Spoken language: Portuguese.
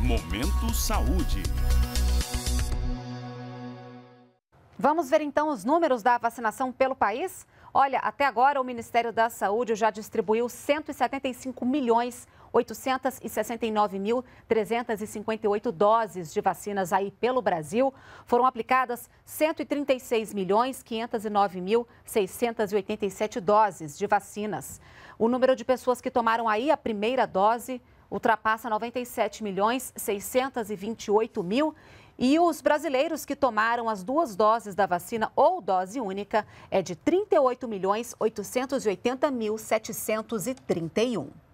Momento Saúde. Vamos ver então os números da vacinação pelo país? Olha, até agora o Ministério da Saúde já distribuiu 175.869.358 doses de vacinas aí pelo Brasil. Foram aplicadas 136.509.687 doses de vacinas. O número de pessoas que tomaram aí a primeira dose ultrapassa 97.628.000. E os brasileiros que tomaram as 2 doses da vacina ou dose única é de 38.880.731.